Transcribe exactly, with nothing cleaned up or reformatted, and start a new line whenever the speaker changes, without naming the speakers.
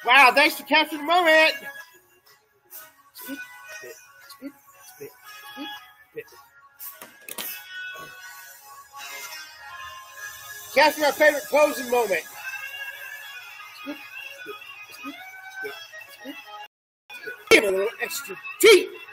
Wow, thanks for capturing the moment. Spit, spit, spit, spit, spit, spit. Capture my favorite closing moment. Spit, spit, spit, spit, spit, spit. Give him a little extra tea.